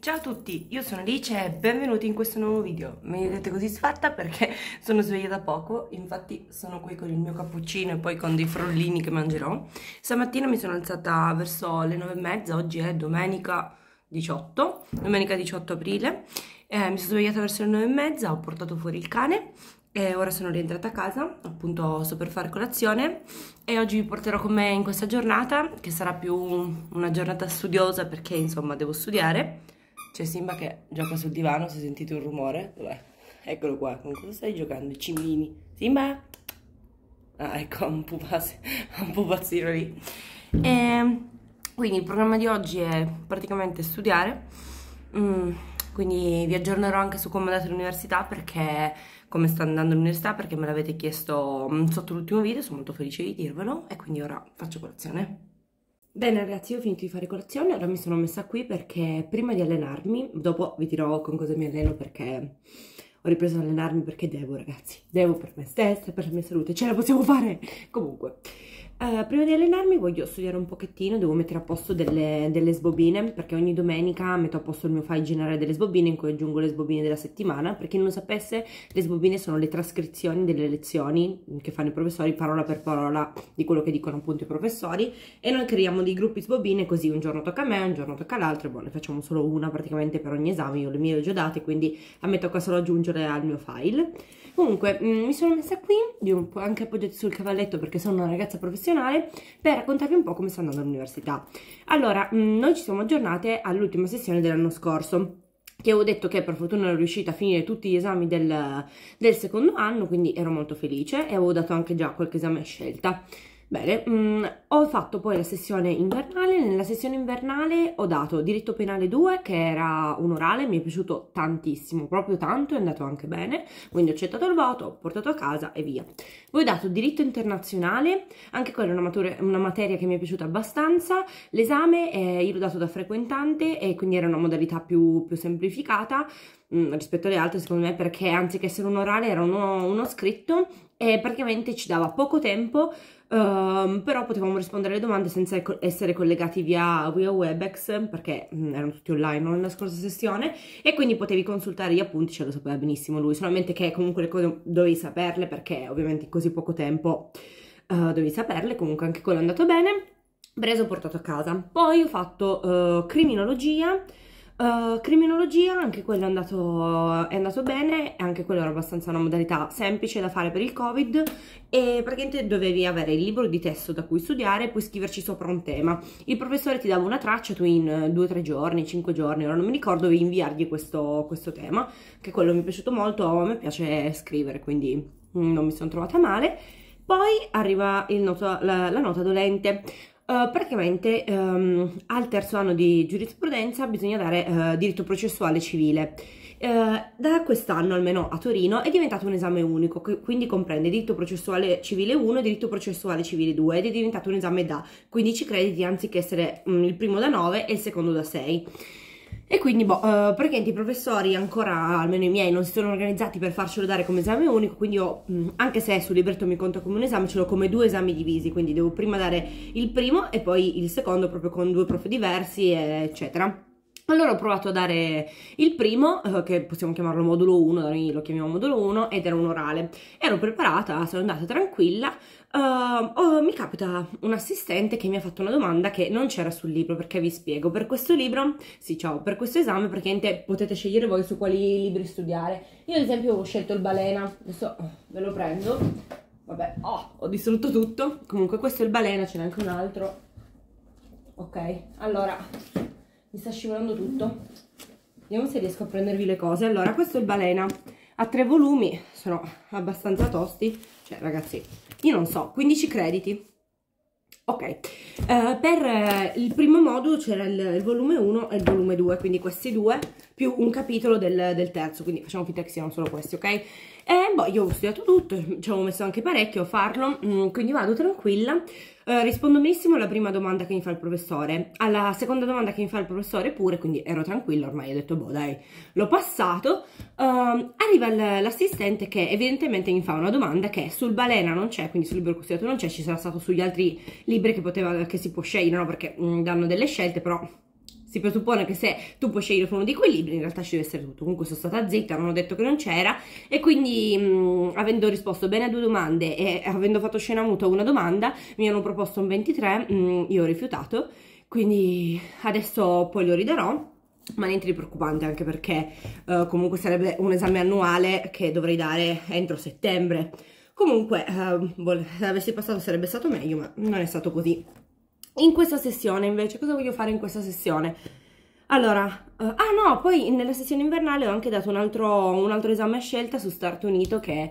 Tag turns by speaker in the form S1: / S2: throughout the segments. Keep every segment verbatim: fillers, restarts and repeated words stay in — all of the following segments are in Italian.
S1: Ciao a tutti, io sono Alice e benvenuti in questo nuovo video. Mi vedete così sfatta perché sono sveglia da poco, infatti sono qui con il mio cappuccino e poi con dei frollini che mangerò. Stamattina mi sono alzata verso le nove e mezza, oggi è domenica diciotto, domenica diciotto aprile. Eh, mi sono svegliata verso le nove e mezza, ho portato fuori il cane e ora sono rientrata a casa, appunto sto per fare colazione e oggi vi porterò con me in questa giornata che sarà più una giornata studiosa perché insomma devo studiare. C'è Simba che gioca sul divano, se sentite un rumore, dov'è? Eccolo qua, con cosa stai giocando? I cimini. Simba? Ah, ecco, un pupazzo, un pupazzino lì. E quindi il programma di oggi è praticamente studiare, mm, quindi vi aggiornerò anche su come è andata l'università, perché come sta andando l'università, perché me l'avete chiesto sotto l'ultimo video, sono molto felice di dirvelo e quindi ora faccio colazione. Bene ragazzi, io ho finito di fare colazione, ora mi sono messa qui perché prima di allenarmi, dopo vi dirò con cosa mi alleno perché ho ripreso ad allenarmi perché devo ragazzi, devo per me stessa, per la mia salute, ce la possiamo fare! Comunque, uh, prima di allenarmi voglio studiare un pochettino, devo mettere a posto delle, delle sbobine perché ogni domenica metto a posto il mio file generale delle sbobine in cui aggiungo le sbobine della settimana. Per chi non lo sapesse, le sbobine sono le trascrizioni delle lezioni che fanno i professori parola per parola di quello che dicono appunto i professori, e noi creiamo dei gruppi sbobine così un giorno tocca a me, un giorno tocca all'altro, e boh, ne facciamo solo una praticamente per ogni esame. Io le mie le ho già date, quindi a me tocca solo aggiungere al mio file. Comunque mh, mi sono messa qui, un po' anche appoggiati sul cavalletto perché sono una ragazza professionale, per raccontarvi un po' come sta andando all'università. Allora, mh, noi ci siamo aggiornate all'ultima sessione dell'anno scorso, che avevo detto che per fortuna ero riuscita a finire tutti gli esami del, del secondo anno, quindi ero molto felice e avevo dato anche già qualche esame a scelta. Bene, mh, ho fatto poi la sessione invernale. Nella sessione invernale ho dato diritto penale due, che era un orale, mi è piaciuto tantissimo, proprio tanto, è andato anche bene, quindi ho accettato il voto, ho portato a casa e via. Poi ho dato diritto internazionale, anche quella è una, matura, una materia che mi è piaciuta abbastanza. L'esame eh, io l'ho dato da frequentante e quindi era una modalità più, più semplificata mh, rispetto alle altre secondo me, perché anziché essere un orale era uno, uno scritto e praticamente ci dava poco tempo. Uh, però potevamo rispondere alle domande senza essere collegati via, via Webex, perché mh, erano tutti online nella scorsa sessione, e quindi potevi consultare gli appunti, ce lo sapeva benissimo lui, solamente che comunque le cose dovevi saperle perché ovviamente in così poco tempo uh, dovevi saperle. Comunque anche quello è andato bene, preso, portato a casa. Poi ho fatto uh, criminologia. Uh, criminologia, anche quello è andato, è andato bene, anche quello era abbastanza una modalità semplice da fare per il Covid, e praticamente dovevi avere il libro di testo da cui studiare e poi scriverci sopra un tema. Il professore ti dava una traccia, tu in due o tre giorni, cinque giorni, ora non mi ricordo, dovevi inviargli questo, questo tema, che quello mi è piaciuto molto, a me piace scrivere, quindi non mi sono trovata male. Poi arriva il noto, la, la nota dolente. Uh, praticamente um, al terzo anno di giurisprudenza bisogna dare uh, diritto processuale civile. Uh, da quest'anno, almeno a Torino, è diventato un esame unico, che quindi comprende diritto processuale civile uno e diritto processuale civile due, ed è diventato un esame da quindici crediti anziché essere um, il primo da nove e il secondo da sei. E quindi, boh, uh, praticamente i professori ancora, almeno i miei, non si sono organizzati per farcelo dare come esame unico, quindi io, mh, anche se sul libretto mi conta come un esame, ce l'ho come due esami divisi, quindi devo prima dare il primo e poi il secondo proprio con due prof diversi, eccetera. Allora ho provato a dare il primo, eh, che possiamo chiamarlo modulo uno, da noi lo chiamiamo modulo uno, ed era un orale. Ero preparata, sono andata tranquilla, uh, oh, mi capita un assistente che mi ha fatto una domanda che non c'era sul libro, perché vi spiego. Per questo libro, sì ciao, per questo esame praticamente potete scegliere voi su quali libri studiare. Io ad esempio ho scelto il Balena, adesso oh, ve lo prendo, vabbè, oh, ho distrutto tutto. Comunque questo è il Balena, ce n'è anche un altro. Ok, allora... mi sta scivolando tutto. Vediamo se riesco a prendervi le cose. Allora, questo è il Balena. Ha tre volumi, sono abbastanza tosti. Cioè, ragazzi, io non so, quindici crediti. Ok. Uh, per uh, il primo modulo c'era il, il volume uno e il volume due, quindi questi due, più un capitolo del, del terzo, quindi facciamo finta che siano solo questi, ok? E boh, io ho studiato tutto, ci avevo messo anche parecchio a farlo, mm, quindi vado tranquilla. Uh, rispondo benissimo alla prima domanda che mi fa il professore, alla seconda domanda che mi fa il professore pure, quindi ero tranquilla ormai, ho detto boh dai, l'ho passato. Uh, arriva l'assistente che evidentemente mi fa una domanda che sul Balena non c'è, quindi sul libro che ho studiato non c'è, ci sarà stato sugli altri libri che, poteva, che si può scegliere, no? Perché mh, danno delle scelte, però si presuppone che se tu puoi scegliere fra uno di quei libri, in realtà ci deve essere tutto. Comunque sono stata zitta, non ho detto che non c'era, e quindi mh, avendo risposto bene a due domande e avendo fatto scena muta a una domanda, mi hanno proposto un ventitré, mh, io ho rifiutato, quindi adesso poi lo ridarò. Ma niente di preoccupante, anche perché uh, comunque sarebbe un esame annuale che dovrei dare entro settembre. Comunque, uh, se avessi passato sarebbe stato meglio, ma non è stato così. In questa sessione invece, cosa voglio fare in questa sessione? Allora, uh, ah no, poi nella sessione invernale ho anche dato un altro, un altro esame a scelta su Start Unito, che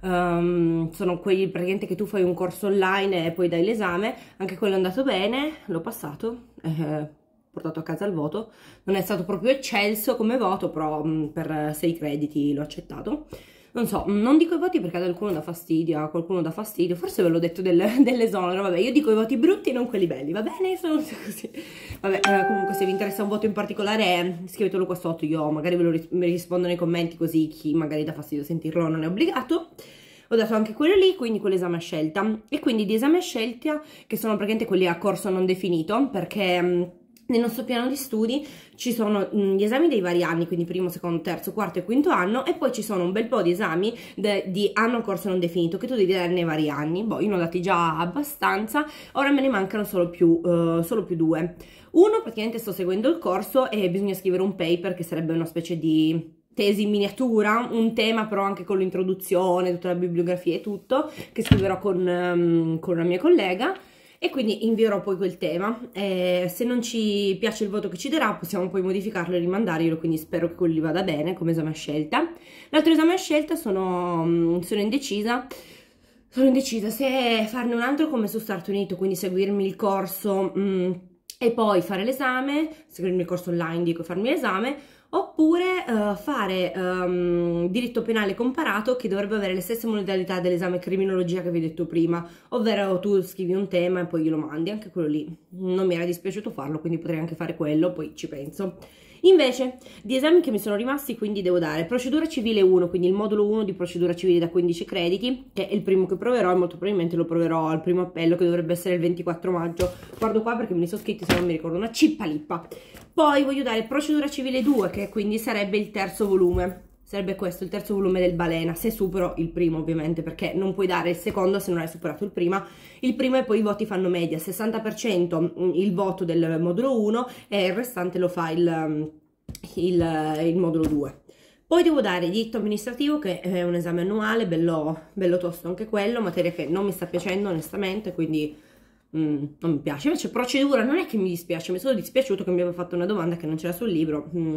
S1: um, sono quelli praticamente che tu fai un corso online e poi dai l'esame. Anche quello è andato bene, l'ho passato, eh, portato a casa il voto. Non è stato proprio eccelso come voto, però mh, per sei crediti l'ho accettato. Non so, non dico i voti perché ad alcuno dà fastidio, a qualcuno dà fastidio, forse ve l'ho detto del, dell'esonero, vabbè, io dico i voti brutti e non quelli belli, va bene? Sono così. Vabbè, eh, comunque se vi interessa un voto in particolare scrivetelo qua sotto, io magari ve lo ris rispondo nei commenti, così chi magari dà fastidio sentirlo non è obbligato. Ho dato anche quello lì, quindi quell'esame a scelta, e quindi di esame a scelta, che sono praticamente quelli a corso non definito, perché mh, nel nostro piano di studi ci sono gli esami dei vari anni, quindi primo, secondo, terzo, quarto e quinto anno, e poi ci sono un bel po' di esami di anno a corso non definito che tu devi dare nei vari anni. Boh, io ne ho dati già abbastanza, ora me ne mancano solo più, uh, solo più due. Uno, praticamente sto seguendo il corso e bisogna scrivere un paper che sarebbe una specie di tesi in miniatura, un tema però anche con l'introduzione, tutta la bibliografia e tutto, che scriverò con, um, con una mia collega. E quindi invierò poi quel tema, e se non ci piace il voto che ci darà possiamo poi modificarlo e rimandarglielo, quindi spero che quello gli vada bene come esame a scelta. L'altro esame a scelta sono, sono indecisa, sono indecisa se farne un altro come su Start Unito, quindi seguirmi il corso mh, e poi fare l'esame, seguirmi il corso online, dico farmi l'esame, oppure uh, fare um, diritto penale comparato, che dovrebbe avere le stesse modalità dell'esame criminologia che vi ho detto prima, ovvero tu scrivi un tema e poi glielo mandi. Anche quello lì non mi era dispiaciuto farlo, quindi potrei anche fare quello, poi ci penso. Invece di esami che mi sono rimasti, quindi devo dare procedura civile uno, quindi il modulo uno di procedura civile da quindici crediti, che è il primo che proverò, e molto probabilmente lo proverò al primo appello, che dovrebbe essere il ventiquattro maggio. Guardo qua perché me li sono scritti, se non mi ricordo, una cippalippa. Poi voglio dare procedura civile due, che quindi sarebbe il terzo volume, sarebbe questo, il terzo volume del Balena, se supero il primo ovviamente, perché non puoi dare il secondo se non hai superato il primo. Il primo, e poi i voti fanno media, sessanta per cento il voto del modulo uno e il restante lo fa il, il, il modulo due. Poi devo dare diritto amministrativo, che è un esame annuale, bello, bello tosto anche quello, materia che non mi sta piacendo onestamente, quindi mm, non mi piace. Invece procedura non è che mi dispiace, mi è solo dispiaciuto che mi aveva fatto una domanda che non c'era sul libro. Mm.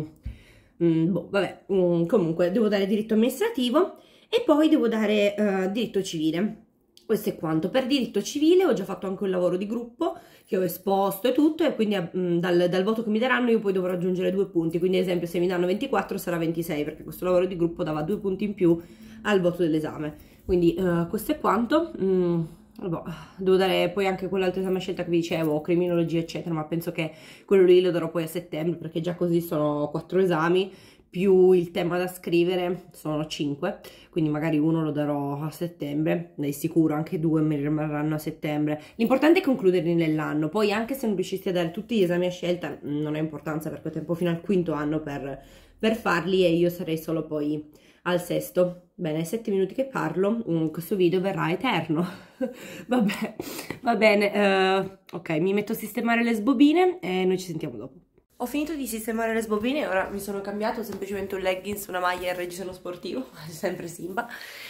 S1: Mm, boh, vabbè, mm, comunque devo dare diritto amministrativo e poi devo dare uh, diritto civile. Questo è quanto. Per diritto civile ho già fatto anche un lavoro di gruppo che ho esposto e tutto, e quindi mm, dal, dal voto che mi daranno io poi dovrò aggiungere due punti, quindi ad esempio se mi danno ventiquattro sarà ventisei, perché questo lavoro di gruppo dava due punti in più al voto dell'esame. Quindi uh, questo è quanto. Mm. Boh, devo dare poi anche quell'altro esame a scelta che vi dicevo, criminologia eccetera, ma penso che quello lì lo darò poi a settembre, perché già così sono quattro esami più il tema da scrivere, sono cinque, quindi magari uno lo darò a settembre, dai sicuro anche due mi rimarranno a settembre. L'importante è concluderli nell'anno, poi anche se non riuscissi a dare tutti gli esami a scelta non ha importanza, perché ho tempo fino al quinto anno per, per farli, e io sarei solo poi al sesto. Bene, sette minuti che parlo, um, questo video verrà eterno. Vabbè, va bene, uh, ok, mi metto a sistemare le sbobine e noi ci sentiamo dopo. Ho finito di sistemare le sbobine e ora mi sono cambiato semplicemente un leggings, una maglia e il reggiseno sportivo, sempre Simba,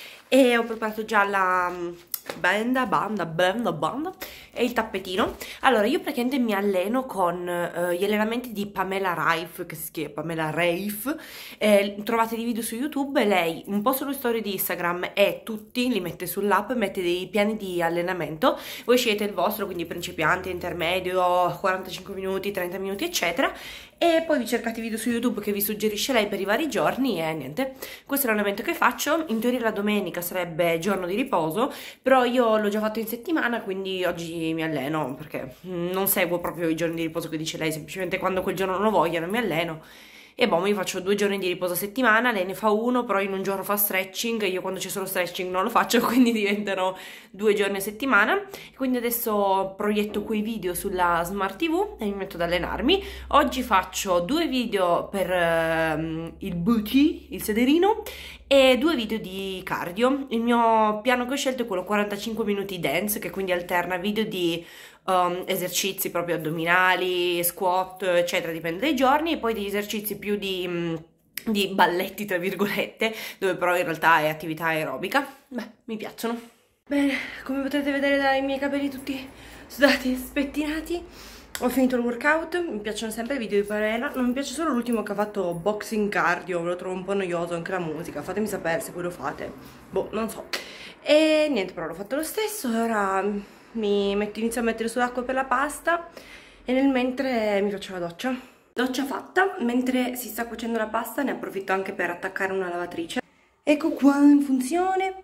S1: e ho preparato già la banda, banda, banda, banda e il tappetino. Allora, io praticamente mi alleno con uh, gli allenamenti di Pamela Reif, che si scrive Pamela Reif, eh, trovate dei video su YouTube, lei un po' sulle storie di Instagram e tutti li mette sull'app, mette dei piani di allenamento, voi scegliete il vostro, quindi principiante, intermedio, quarantacinque minuti, trenta minuti eccetera, e poi vi cercate i video su YouTube che vi suggerisce lei per i vari giorni, e niente, questo è l'allenamento che faccio. In teoria la domenica sarebbe giorno di riposo, però io l'ho già fatto in settimana, quindi oggi mi alleno, perché non seguo proprio i giorni di riposo che dice lei, semplicemente quando quel giorno non lo voglio non mi alleno, E boh, mi faccio due giorni di riposo a settimana, lei ne fa uno, però in un giorno fa stretching, io quando c'è solo stretching non lo faccio, quindi diventano due giorni a settimana. Quindi adesso proietto quei video sulla Smart ti vu e mi metto ad allenarmi. Oggi faccio due video per uh, il booty, il sederino, e due video di cardio. Il mio piano che ho scelto è quello quarantacinque minuti dance, che quindi alterna video di Um, esercizi proprio addominali, squat, eccetera, dipende dai giorni, e poi degli esercizi più di, um, di balletti, tra virgolette, dove però in realtà è attività aerobica. Beh, mi piacciono. Bene, come potete vedere dai miei capelli tutti sudati e spettinati, ho finito il workout. Mi piacciono sempre i video di Parena, non mi piace solo l'ultimo che ha fatto boxing cardio, lo trovo un po' noioso, anche la musica, fatemi sapere se voi lo fate, boh, non so. E niente, però l'ho fatto lo stesso, e ora mi metto, inizio a mettere sull'acqua per la pasta e nel mentre mi faccio la doccia. Doccia fatta, mentre si sta cuocendo la pasta ne approfitto anche per attaccare una lavatrice. Ecco qua in funzione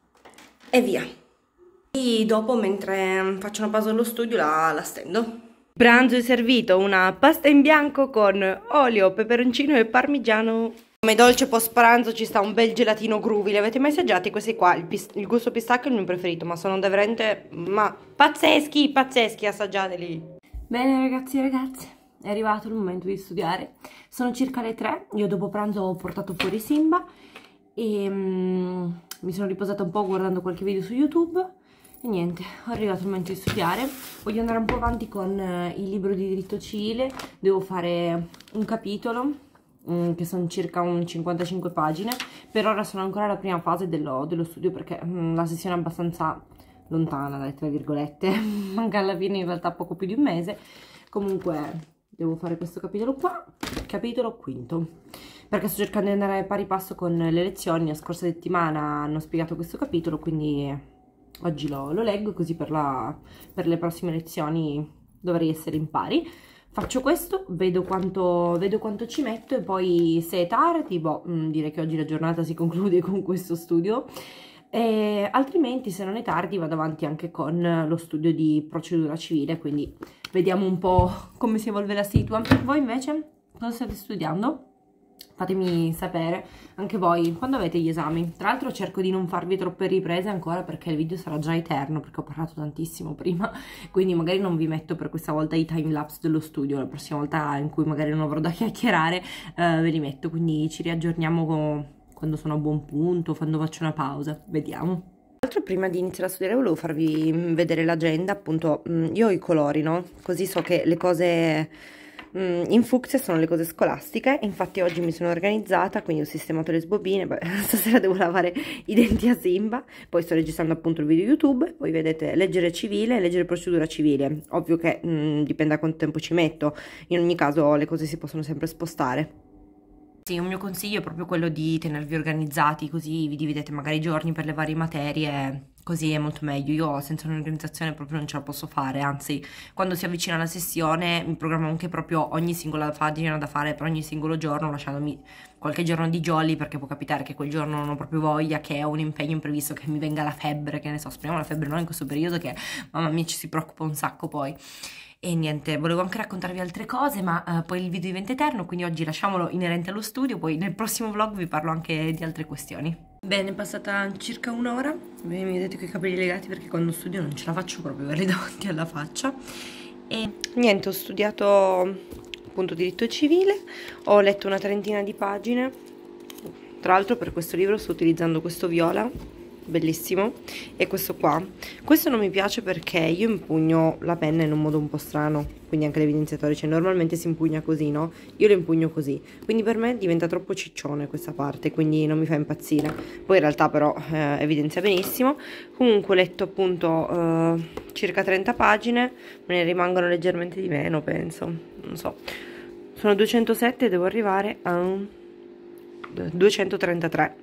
S1: e via. E dopo, mentre faccio una pausa allo studio, la, la stendo. Pranzo è servito, una pasta in bianco con olio, peperoncino e parmigiano. Come dolce post pranzo ci sta un bel gelatino groovy. Li avete mai assaggiati questi qua? Il, il gusto pistacchio è il mio preferito, ma sono veramente ma pazzeschi, pazzeschi, assaggiateli. Bene ragazzi e ragazze, è arrivato il momento di studiare. Sono circa le tre, io dopo pranzo ho portato fuori Simba e um, mi sono riposata un po' guardando qualche video su YouTube e niente, è arrivato il momento di studiare. Voglio andare un po' avanti con uh, il libro di diritto civile, devo fare un capitolo che sono circa un cinquantacinque pagine. Per ora sono ancora alla prima fase dello, dello studio, perché mh, la sessione è abbastanza lontana, dai, tra virgolette, manca alla fine in realtà poco più di un mese. Comunque devo fare questo capitolo qua, capitolo quinto, perché sto cercando di andare a pari passo con le lezioni. La scorsa settimana hanno spiegato questo capitolo, quindi oggi lo, lo leggo, così per, la, per le prossime lezioni dovrei essere in pari. Faccio questo, vedo quanto, vedo quanto ci metto, e poi se è tardi, boh, direi che oggi la giornata si conclude con questo studio, e altrimenti se non è tardi vado avanti anche con lo studio di procedura civile, quindi vediamo un po' come si evolve la situa. Voi invece cosa state studiando? Fatemi sapere anche voi quando avete gli esami. Tra l'altro cerco di non farvi troppe riprese ancora, perché il video sarà già eterno, perché ho parlato tantissimo prima, quindi magari non vi metto per questa volta i time lapse dello studio. La prossima volta in cui magari non avrò da chiacchierare eh, ve li metto, quindi ci riaggiorniamo con, quando sono a buon punto, quando faccio una pausa, vediamo. Tra l'altro prima di iniziare a studiare volevo farvi vedere l'agenda. Appunto io ho i colori, no? Così so che le cose in fucsia sono le cose scolastiche. Infatti oggi mi sono organizzata, quindi ho sistemato le sbobine. Beh, stasera devo lavare i denti a Simba, poi sto registrando appunto il video YouTube. Poi vedete leggere civile e leggere procedura civile. Ovvio che mh, dipende da quanto tempo ci metto, in ogni caso le cose si possono sempre spostare. Sì, un mio consiglio è proprio quello di tenervi organizzati, così vi dividete magari i giorni per le varie materie, così è molto meglio. Io senza un'organizzazione proprio non ce la posso fare, anzi quando si avvicina la sessione mi programmo anche proprio ogni singola pagina da fare per ogni singolo giorno, lasciandomi qualche giorno di jolly, perché può capitare che quel giorno non ho proprio voglia, che ho un impegno imprevisto, che mi venga la febbre, che ne so, speriamo la febbre non in questo periodo, che mamma mia ci si preoccupa un sacco poi. E niente, volevo anche raccontarvi altre cose, ma uh, poi il video diventa eterno, quindi oggi lasciamolo inerente allo studio, poi nel prossimo vlog vi parlo anche di altre questioni. Bene, è passata circa un'ora, mi vedete con i capelli legati perché quando studio non ce la faccio proprio averli davanti alla faccia. E niente, ho studiato appunto diritto civile, ho letto una trentina di pagine. Tra l'altro per questo libro sto utilizzando questo viola, bellissimo, e questo qua. Questo non mi piace perché io impugno la penna in un modo un po' strano, quindi anche l'evidenziatore, cioè normalmente si impugna così, no? Io lo impugno così, quindi per me diventa troppo ciccione questa parte, quindi non mi fa impazzire. Poi in realtà però eh, evidenzia benissimo. Comunque ho letto appunto eh, circa trenta pagine, me ne rimangono leggermente di meno, penso, non so. Sono duecentosette e devo arrivare a duecentotrentatré.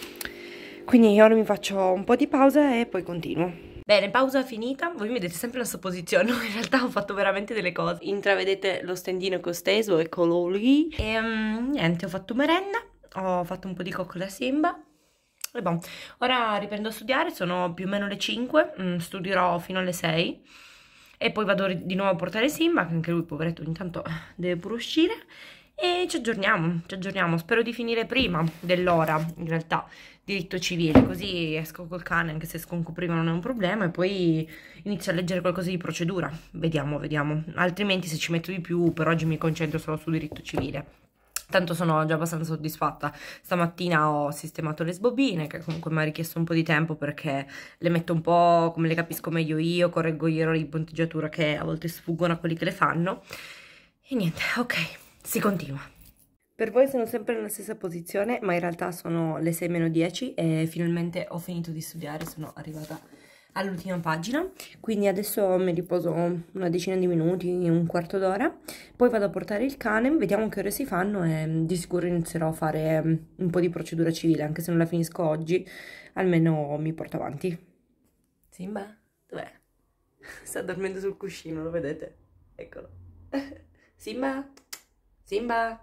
S1: Quindi ora mi faccio un po' di pausa e poi continuo. Bene, pausa finita. Voi mi vedete sempre la supposizione, in realtà ho fatto veramente delle cose. Intravedete lo stendino che ho steso, eccolo lì. E um, niente, ho fatto merenda, ho fatto un po' di coccole a Simba. E bon, ora riprendo a studiare, sono più o meno le cinque, mm, studierò fino alle sei. E poi vado di nuovo a portare Simba, che anche lui, poveretto, ogni tanto deve pure uscire. e ci aggiorniamo, ci aggiorniamo. Spero di finire prima dell'ora, in realtà, diritto civile, così esco col cane, anche se esco un po' prima non è un problema, e poi inizio a leggere qualcosa di procedura. Vediamo, vediamo. Altrimenti se ci metto di più, per oggi mi concentro solo su diritto civile. Tanto sono già abbastanza soddisfatta. Stamattina ho sistemato le sbobine, che comunque mi ha richiesto un po' di tempo perché le metto un po' come le capisco meglio io, correggo gli errori di punteggiatura che a volte sfuggono a quelli che le fanno. E niente, ok, si continua. Per voi sono sempre nella stessa posizione, ma in realtà sono le sei meno dieci e finalmente ho finito di studiare, sono arrivata all'ultima pagina, quindi adesso mi riposo una decina di minuti, un quarto d'ora, poi vado a portare il cane, vediamo che ore si fanno e di sicuro inizierò a fare un po' di procedura civile, anche se non la finisco oggi, almeno mi porto avanti. Simba? Dov'è? Sta dormendo sul cuscino, lo vedete? Eccolo. Simba? Simba?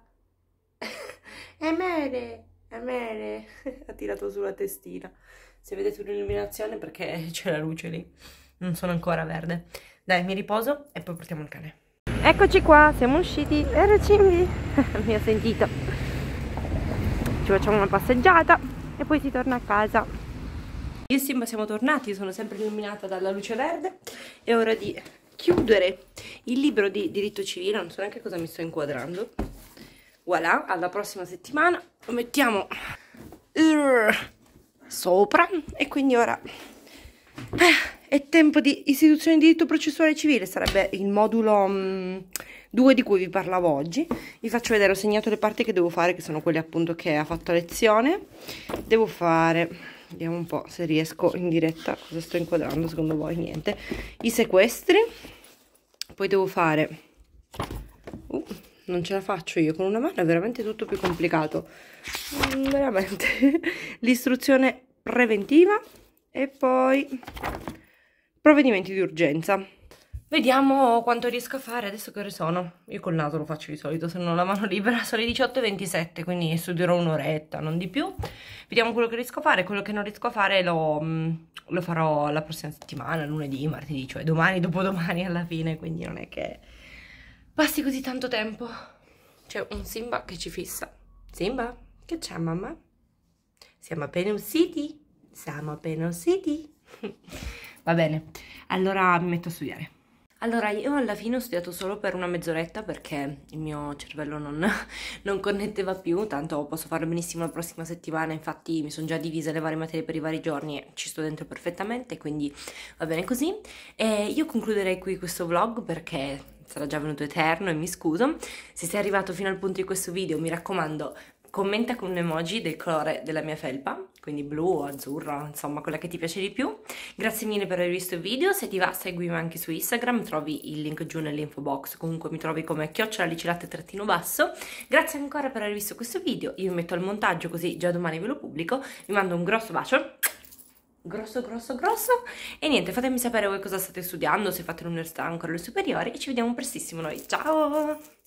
S1: Emere! Emere! Ha tirato sulla testina. Se vedete un'illuminazione perché c'è la luce lì, non sono ancora verde. Dai, mi riposo e poi portiamo il cane. Eccoci qua, siamo usciti. Era Cimbi, mi ha sentito. Ci facciamo una passeggiata e poi si torna a casa. Io e Simba siamo tornati, sono sempre illuminata dalla luce verde. È ora di chiudere il libro di diritto civile, non so neanche cosa mi sto inquadrando. Voilà, alla prossima settimana lo mettiamo sopra e quindi ora eh, è tempo di istituzione di diritto processuale civile, sarebbe il modulo due di cui vi parlavo oggi. Vi faccio vedere, ho segnato le parti che devo fare, che sono quelle appunto che ha fatto a lezione. Devo fare, vediamo un po' se riesco in diretta, cosa sto inquadrando secondo voi? Niente. I sequestri, poi devo fare uh, non ce la faccio io con una mano, è veramente tutto più complicato, mm, veramente. L'istruzione preventiva e poi provvedimenti di urgenza. Vediamo quanto riesco a fare. Adesso che ore sono? Io col naso lo faccio di solito, se non ho la mano libera. Sono le diciotto e ventisette, quindi studierò un'oretta, non di più. Vediamo quello che riesco a fare. Quello che non riesco a fare lo, lo farò la prossima settimana, lunedì, martedì, cioè domani, dopodomani alla fine, quindi non è che passi così tanto tempo. C'è un Simba che ci fissa. Simba? Che c'è, mamma? Siamo appena usciti? Siamo appena usciti? Va bene, allora mi metto a studiare. Allora, io alla fine ho studiato solo per una mezz'oretta perché il mio cervello non, non connetteva più, tanto posso farlo benissimo la prossima settimana, infatti mi sono già divise le varie materie per i vari giorni e ci sto dentro perfettamente, quindi va bene così. E io concluderei qui questo vlog perché sarà già venuto eterno e mi scuso. Se sei arrivato fino al punto di questo video, mi raccomando, commenta con un emoji del colore della mia felpa, quindi blu o azzurro, insomma quella che ti piace di più. Grazie mille per aver visto il video, se ti va seguimi anche su Instagram, trovi il link giù nell'info box, comunque mi trovi come chiocciola licilate trattino basso. Grazie ancora per aver visto questo video, io mi metto al montaggio così già domani ve lo pubblico, vi mando un grosso bacio, grosso grosso grosso, e niente, fatemi sapere voi cosa state studiando, se fate l'università ancora le superiori, e ci vediamo prestissimo noi, ciao!